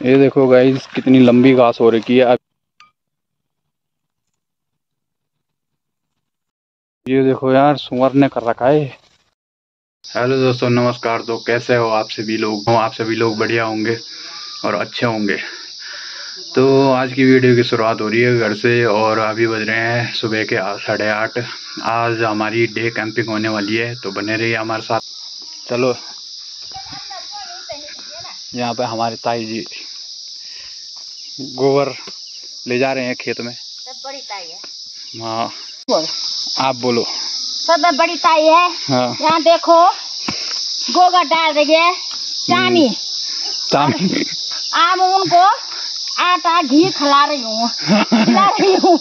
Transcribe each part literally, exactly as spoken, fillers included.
ये देखो गाइस कितनी लंबी घास हो रखी है। अब ये देखो यार सुअर ने कर रखा है। हेलो दोस्तों, नमस्कार। तो कैसे हो आप सभी लोग? आप सभी लोग बढ़िया होंगे और अच्छे होंगे। तो आज की वीडियो की शुरुआत हो रही है घर से और अभी बज रहे हैं सुबह के साढ़े आठ। आज हमारी डे कैंपिंग होने वाली है, तो बने रहिए हमारे साथ। चलो, यहाँ पे हमारे ताई जी गोबर ले जा रहे हैं खेत में। सब बड़ी ताई है। हाँ, आप बोलो। सब बड़ी ताई है। हाँ, यहाँ देखो गोबर डाल रही है चानी। चानी आम उनको आटा घी खिला रही हूँ खिला रही हूँ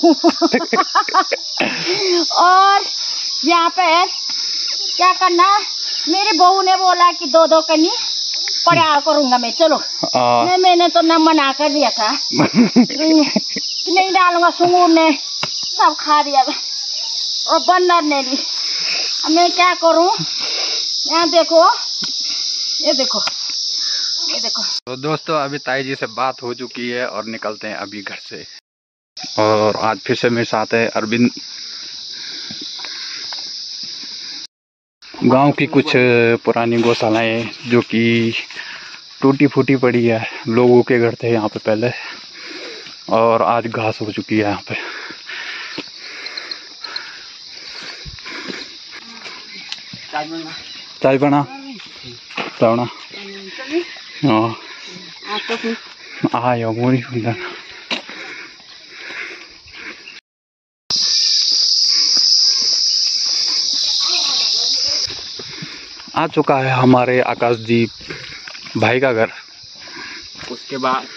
और यहाँ पे क्या करना, मेरी बहू ने बोला कि दो दो कनी पड़ा करूंगा मैं। चलो नहीं, मैंने तो न मना कर दिया था नहीं डालूंगा। सुंगूर ने सब खा दिया और बंदर ने भी। अब मैं क्या करूं? यहाँ देखो, ये देखो, ये देखो। तो दोस्तों अभी ताई जी से बात हो चुकी है और निकलते हैं अभी घर से। और आज फिर से मेरे साथ है अरविंद। गांव की कुछ पुरानी गौशालाएं जो कि टूटी फूटी पड़ी है, लोगों के घर थे यहाँ पे पहले, और आज घास हो चुकी है यहाँ पे। चाय बना चावना हाँ आयो मोरी सुंदर। आ चुका है हमारे आकाशदीप भाई का घर। उसके बाद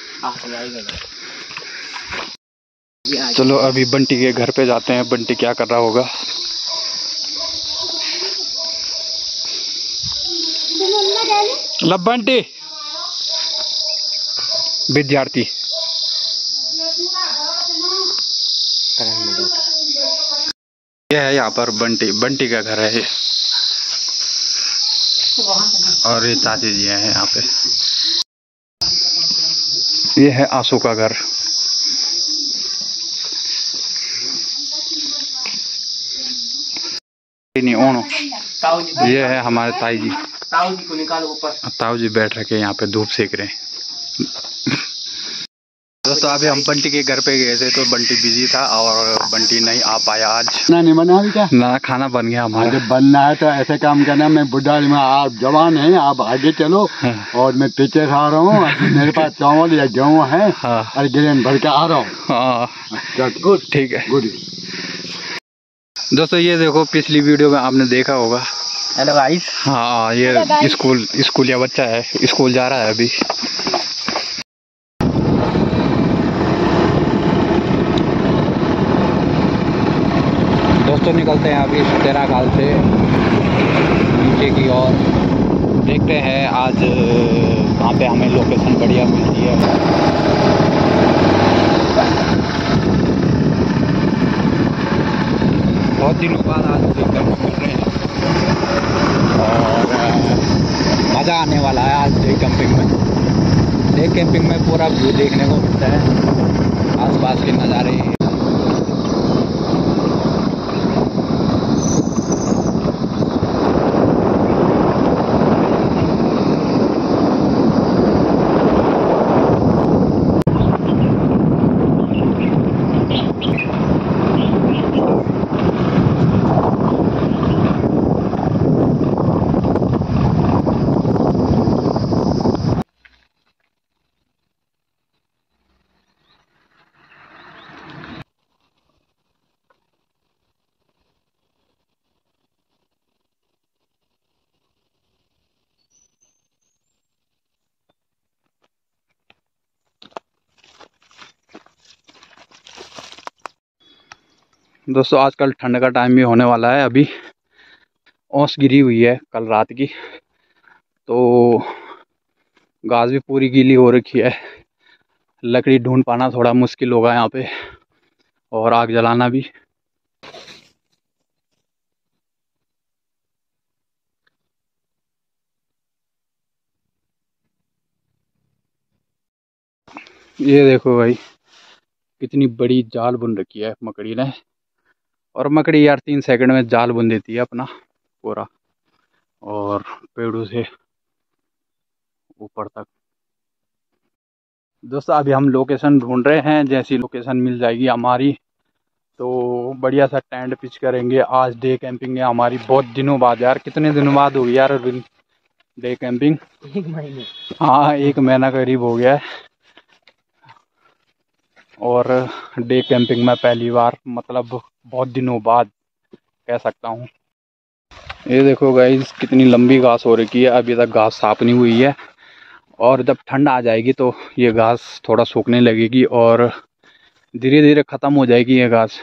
चलो अभी बंटी के घर पे जाते हैं। बंटी क्या कर रहा होगा? लब बंटी विद्यार्थी। यह है यहाँ पर बंटी बंटी का घर है ये। और ये चाची जी हैं यहाँ पे। ये है आंसू का घर। नहीं ओनो, ये है हमारे ताई जी। ताऊ जी को निकालो ऊपर। ताऊ जी बैठ रखे यहाँ पे, धूप सेक रहे हैं। दोस्तों अभी हम बंटी के घर पे गए थे तो बंटी बिजी था और बंटी नहीं आ पाया आज। ना नहीं बना अभी क्या? ना खाना बन गया हमारा। जब बनना है तो ऐसे काम करना। मैं बुढ़ा में, आप जवान हैं, आप आगे चलो। हाँ। और मैं पीछे से आ रहा हूँ। मेरे पास चावल या गेहूँ है। हाँ। और गिरेन भर के आ रहा हूँ। हाँ गुड, ठीक है गुड। दोस्तों ये देखो, पिछली वीडियो में आपने देखा होगा। Hello guys. हाँ, ये स्कूल स्कूल या बच्चा है, स्कूल जा रहा है अभी। दोस्तों निकलते हैं अभी तेरा गाल से नीचे की ओर। देखते हैं आज वहाँ पे हमें लोकेशन बढ़िया मिलती है। बहुत दिनों बाद आज देखकर मिल रहे हैं और मज़ा आने वाला है आज डे कैंपिंग में। डे कैंपिंग में पूरा व्यू देखने को मिलता है, आसपास के नज़ारे। दोस्तों आजकल ठंड का टाइम भी होने वाला है। अभी ओस गिरी हुई है कल रात की, तो घास भी पूरी गीली हो रखी है। लकड़ी ढूंढ पाना थोड़ा मुश्किल होगा यहाँ पे, और आग जलाना भी। ये देखो भाई कितनी बड़ी जाल बुन रखी है मकड़ी ने। और मकड़ी यार तीन सेकंड में जाल बुन देती है अपना पूरा, और पेड़ों से ऊपर तक। दोस्तों अभी हम लोकेशन ढूंढ रहे हैं, जैसी लोकेशन मिल जाएगी हमारी तो बढ़िया सा टेंट पिच करेंगे। आज डे कैंपिंग है हमारी, बहुत दिनों बाद यार, कितने दिनों बाद हो गई यार डे कैंपिंग? एक महीने। हाँ एक महीना करीब हो गया है। और डे कैंपिंग में पहली बार, मतलब बहुत दिनों बाद कह सकता हूँ। ये देखो गाइस कितनी लंबी घास हो रखी है, अभी तक घास साफ नहीं हुई है। और जब ठंड आ जाएगी तो ये घास थोड़ा सूखने लगेगी और धीरे धीरे ख़त्म हो जाएगी ये घास।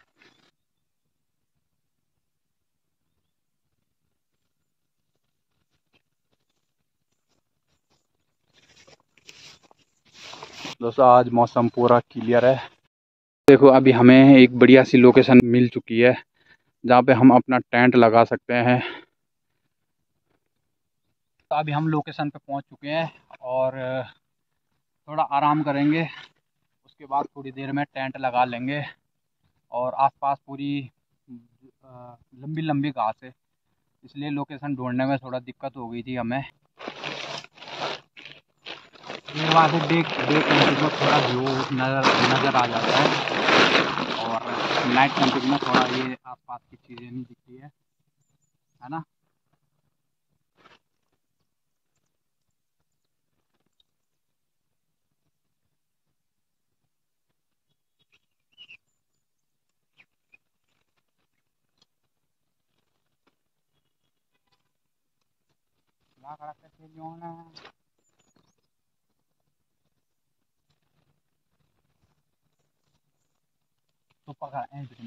दोस्तों आज मौसम पूरा क्लियर है। देखो अभी हमें एक बढ़िया सी लोकेशन मिल चुकी है जहाँ पे हम अपना टेंट लगा सकते हैं। तो अभी हम लोकेशन पे पहुँच चुके हैं और थोड़ा आराम करेंगे, उसके बाद थोड़ी देर में टेंट लगा लेंगे। और आसपास पूरी लंबी लंबी घास है, इसलिए लोकेशन ढूंढने में थोड़ा दिक्कत हो गई थी हमें। ये वहाँ से देख देख कैंपिंग में थोड़ा व्यू नज़र नज़र आ जाता है, और नाइट कैंपिंग में थोड़ा ये आसपास की चीज़ें नहीं दिखती है, है ना। तो पकड़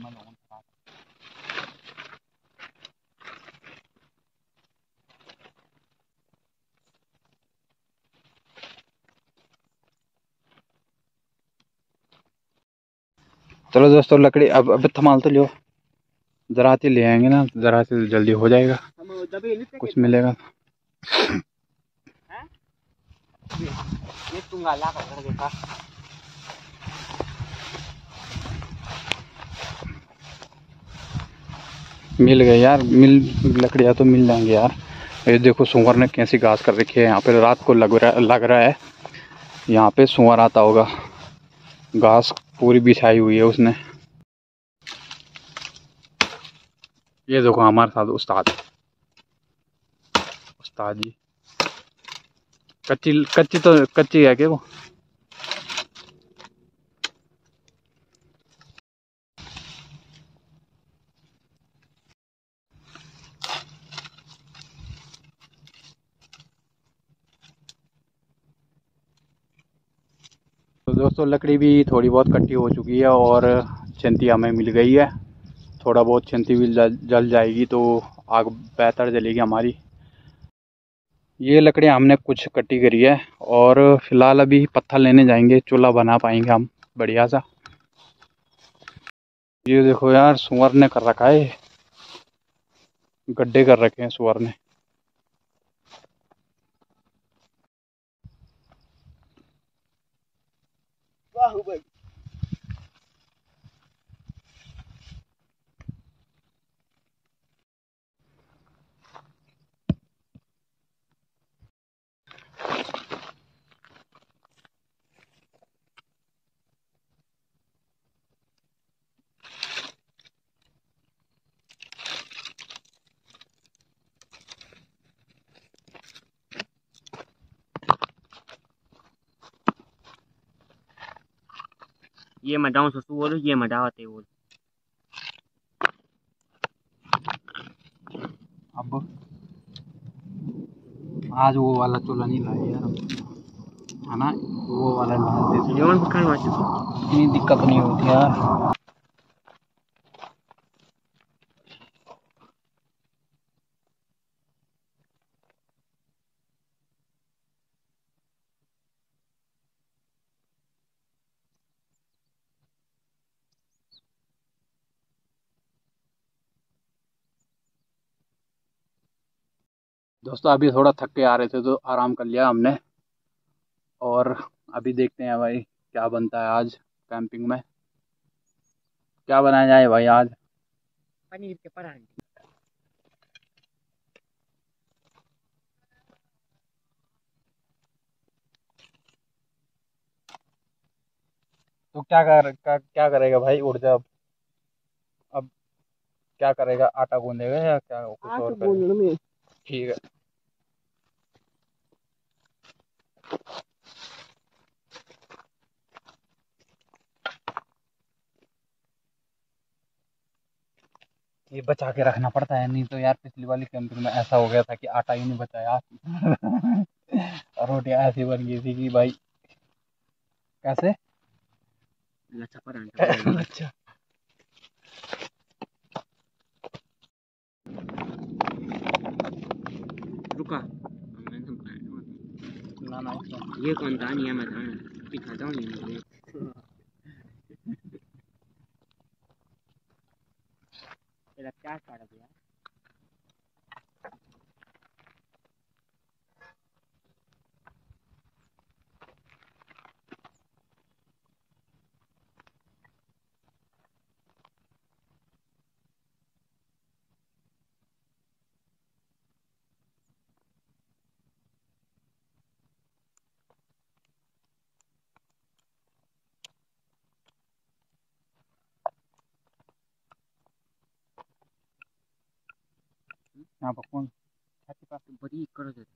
चलो दोस्तों लकड़ी अब अब थमाल तो लियो, जराती ले आएंगे ना, जराती तो जल्दी हो जाएगा, कुछ मिलेगा। ये तुंगा ला कर देखा। मिल गए यार, मिल लकड़ियाँ तो मिल जाएंगे यार। ये देखो सुअर ने कैसी घास कर रखी है यहाँ पे, रात को लग रहा लग रहा है यहाँ पे सुअर आता होगा। घास पूरी बिछाई हुई है उसने। ये देखो हमारे साथ उस्ताद उस्ताद जी। कच्ची कच्ची तो कच्ची है क्या वो? तो दोस्तों लकड़ी भी थोड़ी बहुत कट्टी हो चुकी है और छंती हमें मिल गई है। थोड़ा बहुत छंती भी जल जाएगी तो आग बेहतर जलेगी हमारी। ये लकड़ियाँ हमने कुछ कट्टी करी है और फिलहाल अभी पत्थर लेने जाएंगे, चूल्हा बना पाएंगे हम बढ़िया सा। ये देखो यार सुअर ने कर रखा है, गड्ढे कर रखे हैं सुअर ने। ये मटाऊं ससु बोलो, ये मटावते बोल। अब आज वो वाला चूल्हा नहीं लाए यार, है ना, वो वाला इतनी दिक्कत नहीं होती यार। दोस्तों अभी थोड़ा थक के आ रहे थे तो आराम कर लिया हमने, और अभी देखते हैं भाई क्या बनता है आज कैंपिंग में, क्या बनाया जाए भाई आज? पनीर के परांठे। तो क्या कर क्या, क्या करेगा भाई? उठ जा अब अब क्या करेगा? आटा गूंदेगा या क्या कुछ और करेगा? ठीक है। ये बचा के रखना पड़ता है, नहीं तो यार पिछली वाली कैंपिंग में ऐसा हो गया था कि आटा ही नहीं बचा यार। और रोटियां ऐसी बन गई थी कि भाई कैसे लच्छा परांठा। अच्छा रुका ना ना ये कौन था? नहीं मैं था दिखाता हूँ नहीं तेरा क्या काटा दिया? यहाँ पर कौन छाती पास बड़ी करो दे।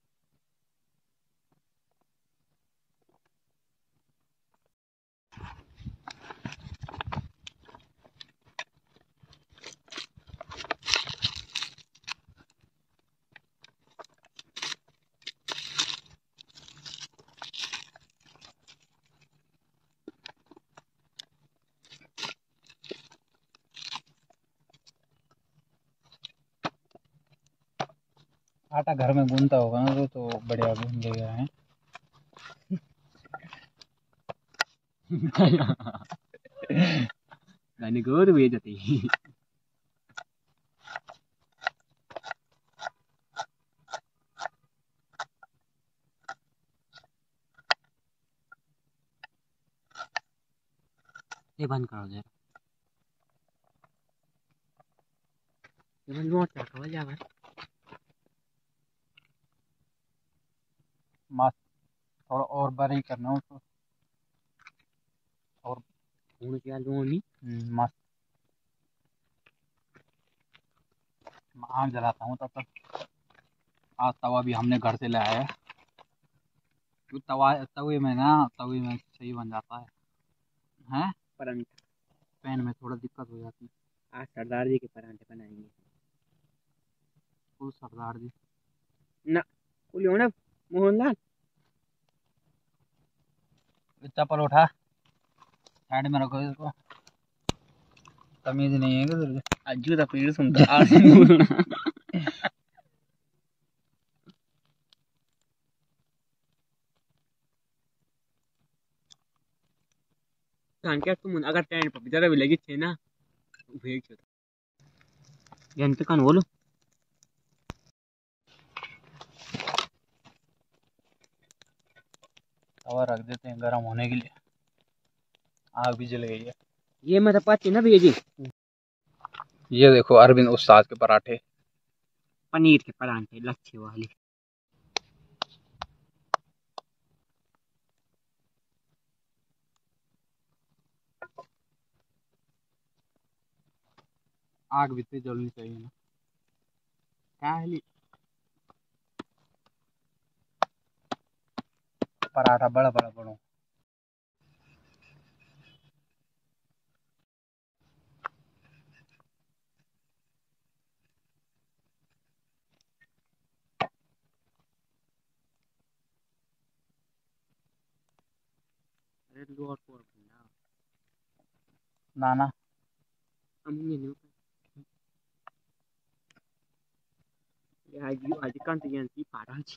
आटा घर में गूंदता होगा ना तो, तो बढ़िया गूंद देगा है। गाने को तो भेज देती। ये बंद करो जरा। ये बंद नोट क्या खबर जा भाई? मस्त थोड़ा और बारीक करना उसको और हूं क्या लोनी मस्त। आग जलाता हूँ तब तक। आज तवा भी हमने घर से लाया है, तो तवा तवे में ना तवे में सही बन जाता है हैं। परांठा पैन में थोड़ा दिक्कत हो जाती है। आज सरदार जी के परांठे बनाएंगे। फुल सरदार जी ना कुल हो ना मोहनलाल। चप्पल उठा साइड में रखो इसको, तमीज नहीं है कि तुझे? अज्जू दा पीड़ सुनता आज कान क्या तुम अगर टैंड पर जरा भी लगी थे ना भेज दो यानी तो कान बोलो। तवा रख देते हैं गर्म होने के लिए। आग भी जल गई है। ये मैं तो पाती ना भेजी। ये देखो अरविंद उस्ताद के पराठे, पनीर के परांठे लच्छे वाले। आग भी तेज जलनी चाहिए ना। काली पराठा बड़ा बड़ा बड़ो अरे लोर पर बना ना ना अम्मी ने ये आज यू आज कांत यांसी पाराच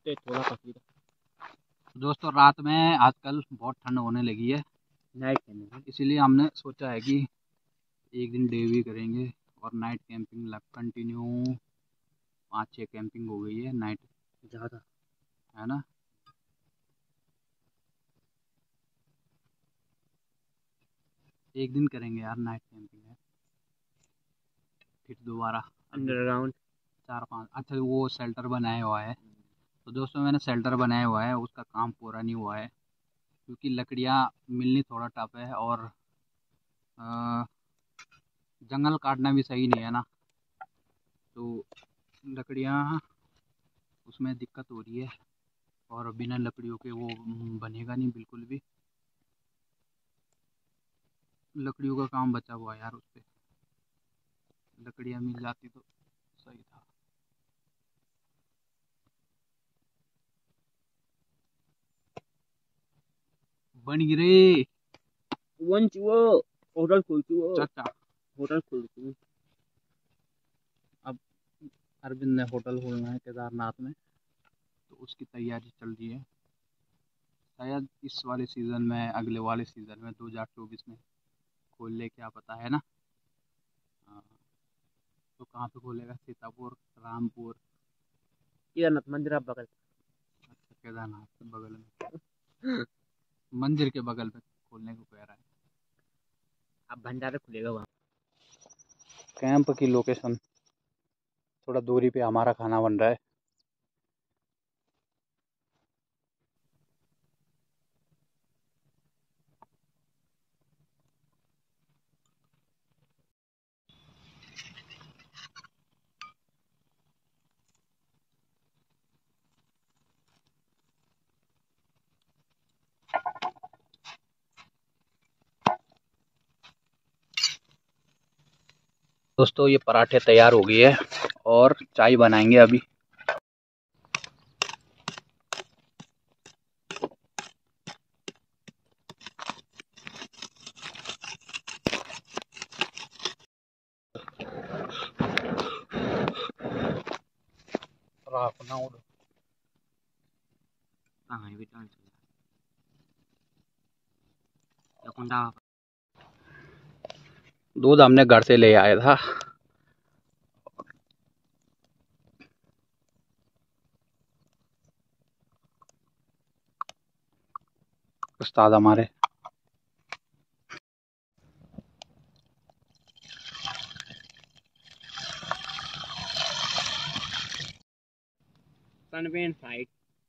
थोड़ा पकी दोस्तों रात में आजकल बहुत ठंड होने लगी है, नाइट कैंपिंग, इसीलिए हमने सोचा है कि एक दिन डे भी करेंगे और नाइट कैंपिंग लग कंटिन्यू पाँच छः कैंपिंग हो गई है नाइट ज़्यादा है ना। एक दिन करेंगे यार नाइट कैंपिंग है, फिर दोबारा अंडरग्राउंड चार पाँच। अच्छा वो शेल्टर बनाया हुआ है, तो दोस्तों मैंने शेल्टर बनाया हुआ है, उसका काम पूरा नहीं हुआ है क्योंकि लकड़ियाँ मिलनी थोड़ा टफ है और आ, जंगल काटना भी सही नहीं है ना, तो लकड़ियाँ उसमें दिक्कत हो रही है और बिना लकड़ियों के वो बनेगा नहीं बिल्कुल भी। लकड़ियों का काम बचा हुआ है यार, उस पर लकड़ियाँ मिल जाती तो सही था। बन गिरे वन चुओ होटल खोल चुओ चाचा, होटल खोल चुओ। अब अरविंद ने होटल खोलना है केदारनाथ में, तो उसकी तैयारी चल रही है। शायद इस वाले सीज़न में, अगले वाले सीज़न में दो हज़ार चौबीस में खोल ले, क्या पता है ना। हाँ, तो कहाँ पे खोलेगा? सीतापुर, रामपुर, केदारनाथ मंदिर आप बगल। अच्छा केदारनाथ के बगल में मंदिर के बगल में खोलने को कह रहा है। अब भंडारा खुलेगा वहाँ। कैंप की लोकेशन थोड़ा दूरी पे हमारा खाना बन रहा है। दोस्तों ये पराठे तैयार हो गई है और चाय बनाएंगे अभी। दूध हमने घर से ले आया था, उस्ताद हमारे। सनबेन साइड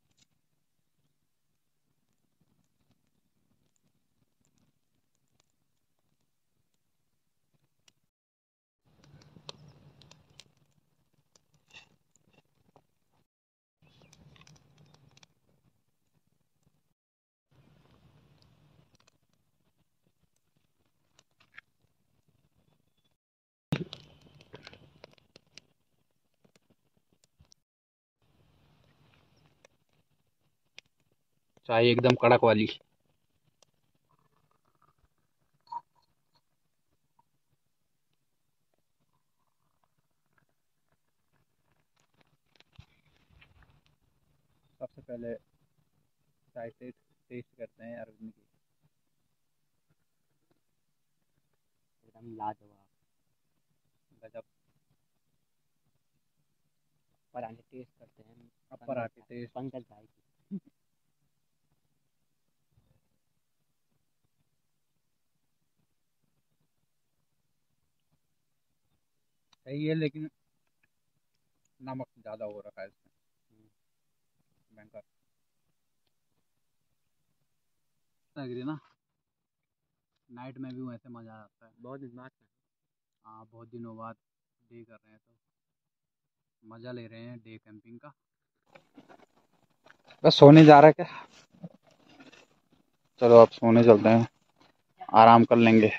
चाय एकदम कड़क वाली। सबसे पहले चाय टेस्ट टेस्ट करते हैं अरविंद की। एकदम लाजवाब गजब। पराठे टेस्ट करते हैं। अब पराठे टेस्ट पंकज भाई की सही है, लेकिन नमक ज़्यादा हो रखा है इसमें। भयंकर लग रही है ना, नाइट में भी वैसे मज़ा आता है। बहुत दिन बाद। हाँ बहुत दिनों बाद डे कर रहे हैं तो मज़ा ले रहे हैं डे कैंपिंग का। बस सोने जा रहा है क्या? चलो अब सोने चलते हैं, आराम कर लेंगे।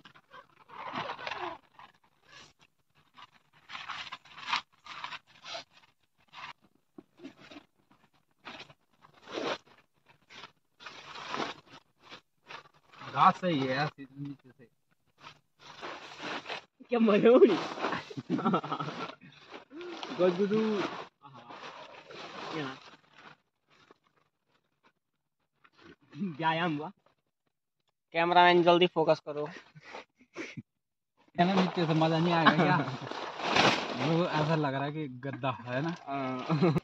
घास सही है यार, नीचे से क्या मरोड़ी गजरू यहाँ व्यायाम हुआ। कैमरामैन जल्दी फोकस करो। कहना नीचे से मजा नहीं आएगा क्या? वो ऐसा लग रहा है कि गद्दा है ना।